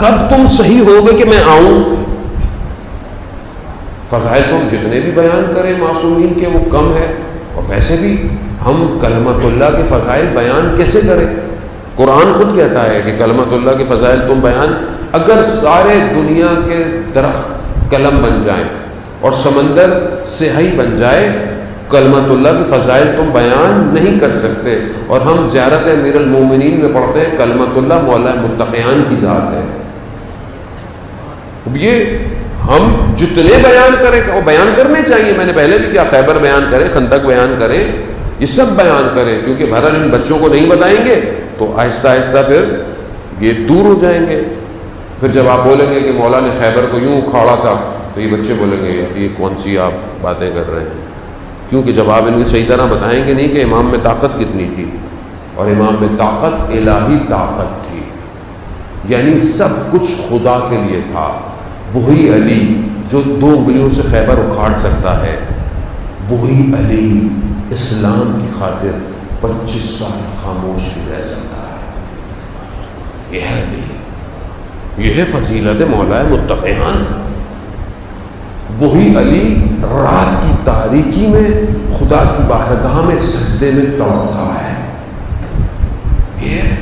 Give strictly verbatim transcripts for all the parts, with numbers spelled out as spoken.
کب تم صحیح ہوگے کہ میں آؤں؟ فضائل تم جتنے بھی بیان کریں معصومین کے وہ کم ہے، اور ویسے بھی ہم کلمۃ اللہ کے فضائل بیان کیسے کریں؟ قرآن خود کہتا ہے کہ کلمۃ اللہ کے فضائل تم بیان، اگر سارے دنیا کے درخت قلم بن جائیں اور سمندر سیاہی بن جائے، کلمۃ اللہ کے فضائل تم بیان نہیں کر سکتے۔ اور ہم زیارت امیر المومنین میں پڑھتے ہیں کلمۃ اللہ مولا متقیان کی ذات ہے۔ اب یہ ہم جتنے بیان کریں وہ بیان کرنے چاہیے، میں نے پہلے بھی کیا، خیبر بیان کریں، خندق بیان کریں، یہ سب بیان کریں، کیونکہ بہرحال ان بچوں کو نہیں بتائیں گے تو آہستہ آہستہ پھر یہ دور ہو جائیں گے۔ پھر جب آپ بولیں گے کہ مولا نے خیبر کو یوں اکھاڑا تھا تو یہ بچے بولیں گے یہ کون سی آپ باتیں کر رہے ہیں، کیونکہ جب آپ ان کی صحیح طرح بتائیں گے نہیں کہ امام میں طاقت کتنی تھی، اور امام میں طاقت الہی طاقت تھی، یعنی سب کچھ خدا کے لیے تھا۔ وہی علی جو دو انگلیوں سے خیبر اکھاڑ سکتا ہے، وہی علی اسلام کی خاطر پچیس سال خاموش بھی رہ سکتا ہے۔ یہ ہے علی، یہ ہے فضیلت مولا متقیان۔ وہی علی رات کی تاریکی میں خدا کی بارگاہ میں سجدے میں توڑتا ہے، یہ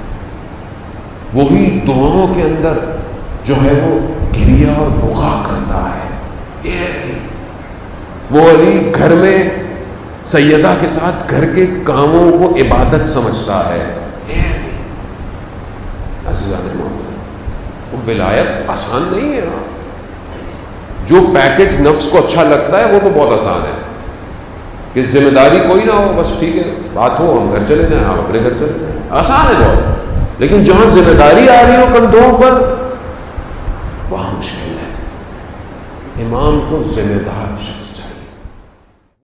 وہی دعاؤں کے اندر جو ہے وہ گریا اور بکا کرتا ہے، یہ علی۔ وہ علی گھر میں سیدہ کے ساتھ گھر کے کاموں کو عبادت سمجھتا ہے، یہ علی۔ عزیزان محترم، وہ ولایت آسان نہیں ہے۔ جو پیکج نفس کو اچھا لگتا ہے وہ تو بہت آسان ہے کہ ذمہ داری کوئی نہ ہو، بس ٹھیک ہے بات ہو، ہم گھر چلے جائیں، آپ اپنے گھر چلے جائیں، آسان ہے بہت۔ لیکن جہاں ذمہ داری آ رہی ہو کندھوں پر وہاں مشکل ہے۔ امام کو ذمہ دار شخص